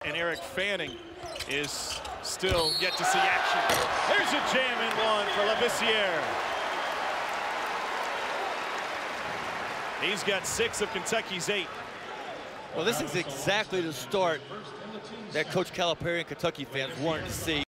And Eric Fanning is still yet to see action. There's a jam in one for Labissiere. He's got 6 of Kentucky's 8. Well, this is exactly the start that Coach Calipari and Kentucky fans wanted to see.